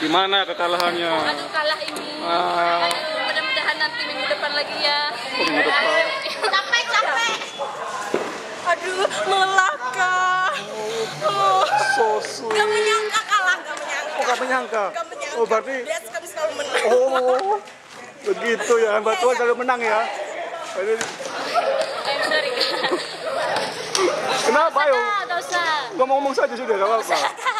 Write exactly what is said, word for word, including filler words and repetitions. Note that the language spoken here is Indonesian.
Gimana kekalahannya? Aduh, kalah ini. Ah. Aduh, mudah-mudahan nanti minggu depan lagi ya. Oh, minggu depan. Capek, capek. Aduh, melaka. Oh, So sweet. gak menyangka kalah, gak menyangka. Oh, gak menyangka? Gak menyangka. Oh, berarti... Dia sekali selalu menang. Oh, begitu ya. Mbak Tuan selalu menang ya. Jadi... Eh, sorry. Kenapa, ayo? Gak usah. Ngomong-ngomong saja sudah, gak apa-apa.